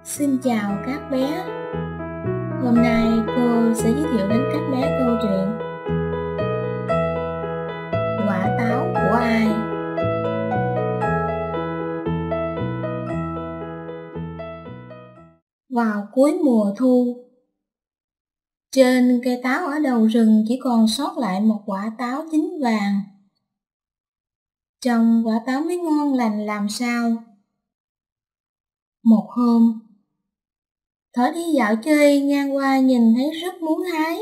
Xin chào các bé. Hôm nay cô sẽ giới thiệu đến các bé câu chuyện Quả táo của ai? Vào cuối mùa thu, trên cây táo ở đầu rừng chỉ còn sót lại một quả táo chín vàng. Trông quả táo mới ngon lành làm sao. Một hôm, Thỏ đi dạo chơi ngang qua nhìn thấy rất muốn hái.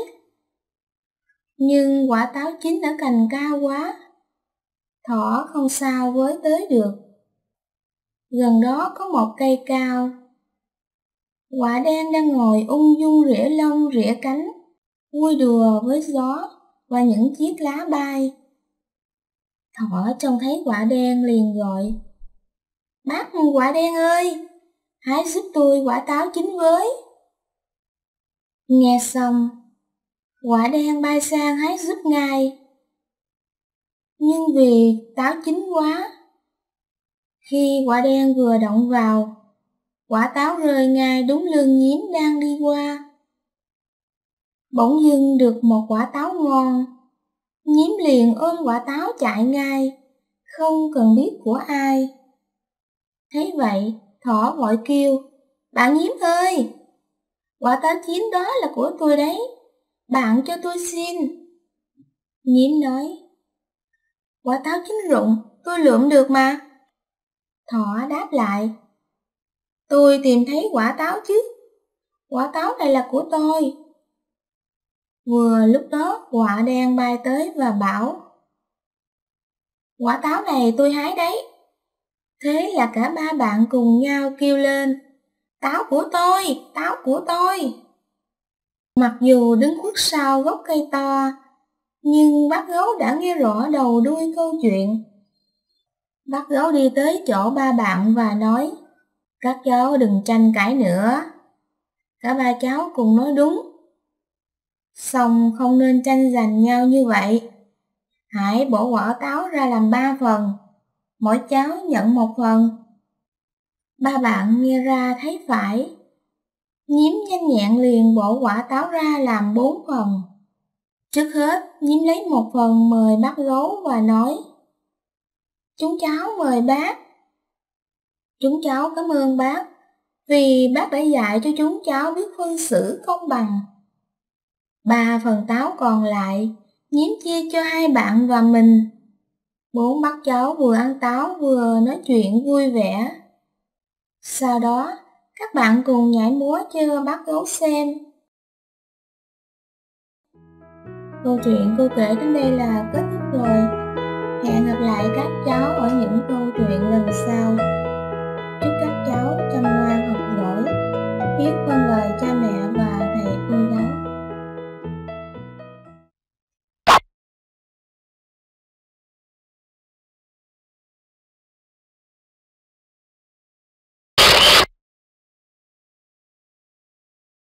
Nhưng quả táo chín ở cành cao quá, Thỏ không sao với tới được. Gần đó có một cây cao. Quả đen đang ngồi ung dung rỉa lông rỉa cánh, vui đùa với gió và những chiếc lá bay. Thỏ trông thấy quả đen liền gọi: "Bác quả đen ơi, hái giúp tôi quả táo chín với." Nghe xong, quả đen bay sang hái giúp ngay. Nhưng vì táo chín quá, khi quả đen vừa động vào, quả táo rơi ngay đúng lưng nhím đang đi qua. Bỗng dưng được một quả táo ngon, nhím liền ôm quả táo chạy ngay, không cần biết của ai. Thấy vậy, thỏ vội kêu: "Bạn nhím ơi, quả táo chín đó là của tôi đấy, bạn cho tôi xin." Nhím nói: "Quả táo chín rụng, tôi lượm được mà." Thỏ đáp lại: "Tôi tìm thấy quả táo chứ, quả táo này là của tôi." Vừa lúc đó quả đen bay tới và bảo: "Quả táo này tôi hái đấy." Thế là cả ba bạn cùng nhau kêu lên: "Táo của tôi, táo của tôi." Mặc dù đứng khuất sau gốc cây to, nhưng bác gấu đã nghe rõ đầu đuôi câu chuyện. Bác gấu đi tới chỗ ba bạn và nói: "Các cháu đừng tranh cãi nữa." Cả ba cháu cùng nói đúng. Song không nên tranh giành nhau như vậy. Hãy bỏ quả táo ra làm 3 phần, mỗi cháu nhận 1 phần. Ba bạn nghe ra thấy phải. Nhím nhanh nhẹn liền bỏ quả táo ra làm 4 phần. Trước hết, nhím lấy 1 phần mời bác gấu và nói: "Chúng cháu mời bác." "Chúng cháu cảm ơn bác, vì bác đã dạy cho chúng cháu biết phân xử công bằng." 3 phần táo còn lại, nhím chia cho 2 bạn và mình. 4 bác cháu vừa ăn táo vừa nói chuyện vui vẻ. Sau đó, các bạn cùng nhảy múa cho bác gấu xem. Câu chuyện cô kể đến đây là kết thúc rồi. Hẹn gặp lại các cháu ở những câu